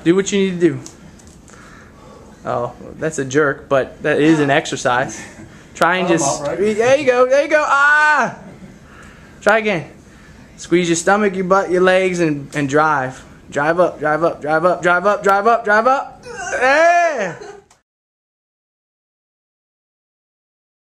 Do what you need to do. Oh, that's a jerk, but that is an exercise. Try and just... There you go, there you go. Ah! Try again. Squeeze your stomach, your butt, your legs, and drive. Drive up, drive up, drive up, drive up, drive up, drive up. Yeah!